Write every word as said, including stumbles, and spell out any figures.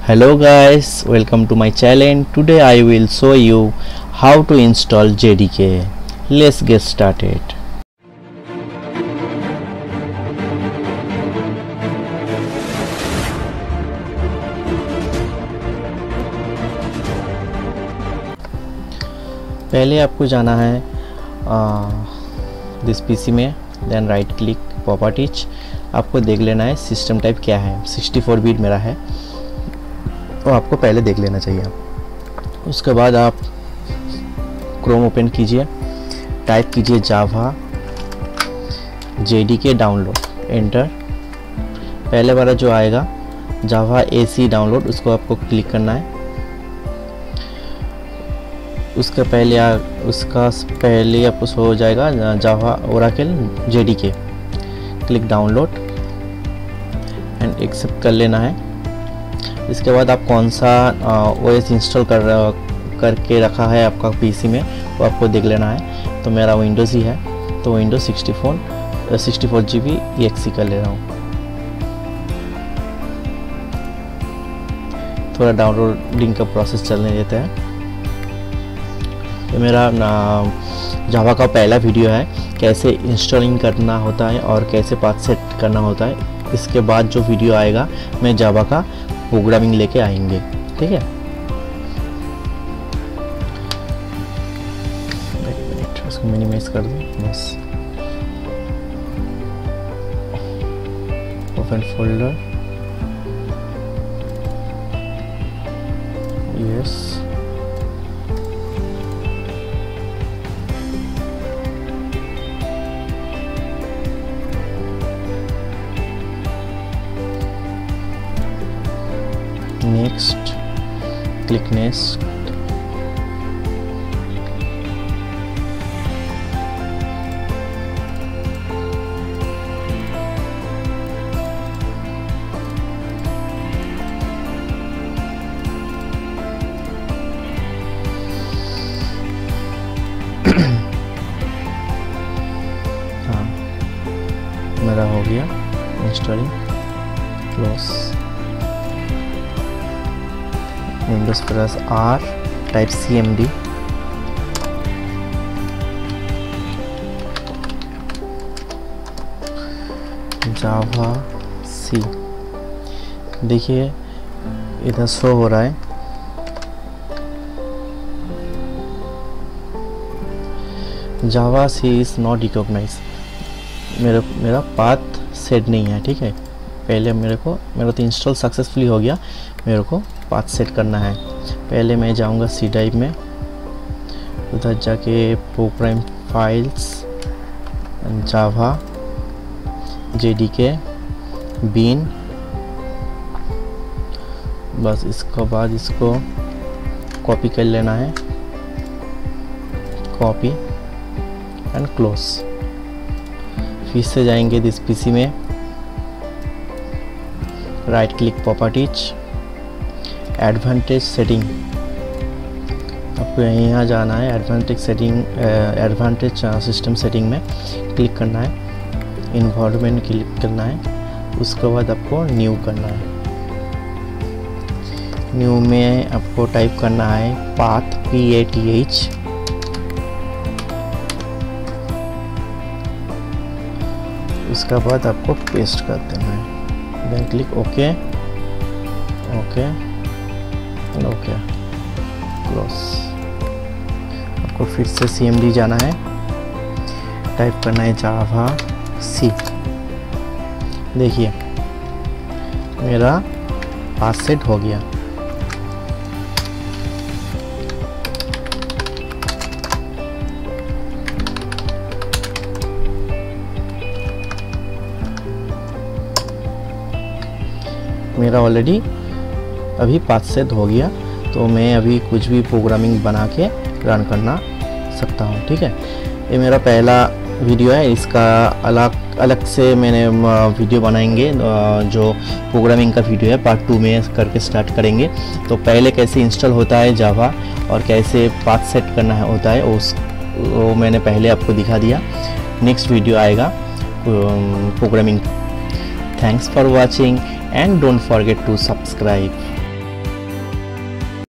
Hello guys, welcome to my channel. Today I will show you how to install J D K. Let's get started. पहले आपको जाना है this PC में, then right click properties. आपको देख लेना है सिस्टम टाइप क्या है। सिक्सटी फोर बिट मेरा है, तो आपको पहले देख लेना चाहिए। उसके बाद आप क्रोम ओपन कीजिए, टाइप कीजिए जावा जेडीके डाउनलोड, एंटर। पहले वाला जो आएगा जावा एसी डाउनलोड, उसको आपको क्लिक करना है। उसका पहले आ, उसका पहले आपको हो जाएगा Java Oracle JDK, click download and accept कर लेना है। इसके बाद आप कौन सा ओएस इंस्टॉल कर करके रखा है आपका पीसी में, वो आपको देख लेना है। तो मेरा विंडोज़ ही है, तो Windows sixty four sixty four G B E X कर ले रहा हूँ। थोड़ा डाउनलोडिंग का प्रोसेस चलने देता है। ये मेरा जावा का पहला वीडियो है, कैसे इंस्टॉलिंग करना होता है और कैसे पाथ सेट करना होता है। इसके बाद जो वीडियो आएगा मैं जावा का प्रोग्रामिंग लेके आएंगे, ठीक है। एक मिनट, उसको मिनिमाइज कर दूँ बस। Open folder, yes, next, click next. हाँ, मेरा हो गया installing. Close, Windows plus R, type C M D, Java C. देखिए इधर शो हो रहा है Java C is not recognise. मेरा मेरा पाथ सेट नहीं है, ठीक है। पहले मेरे को मेरा तो इंस्टॉल सक्सेसफुली हो गया, मेरे को पाथ सेट करना है। पहले मैं जाऊंगा सी ड्राइव में, उधर जाके program files, Java JDK bin, बस। इसके बाद इसको कॉपी कर लेना है, कॉपी एंड क्लोज। फिर से जाएंगे दिस पीसी में, right click properties, advantage setting. आपको यहाँ जाना है, advantage setting, advantage system setting में क्लिक करना है, इन्वायरमेंट क्लिक करना है। उसके बाद आपको न्यू करना है। न्यू में आपको टाइप करना है path, P A T H. उसके बाद आपको पेस्ट कर देना है, then click okay, okay okay, close. आपको फिर से सी एम डी जाना है, टाइप करना है जावा सी। देखिए मेरा पाथ सेट हो गया। मेरा ऑलरेडी अभी पाथ सेट हो गया, तो मैं अभी कुछ भी प्रोग्रामिंग बना के रन करना सकता हूँ, ठीक है। ये मेरा पहला वीडियो है, इसका अलग अलग से मैंने वीडियो बनाएंगे। जो प्रोग्रामिंग का वीडियो है पार्ट टू में करके स्टार्ट करेंगे। तो पहले कैसे इंस्टॉल होता है जावा और कैसे पाथ सेट करना होता है उस वो मैंने पहले आपको दिखा दिया। नेक्स्ट वीडियो आएगा programming. Thanks for watching and don't forget to subscribe.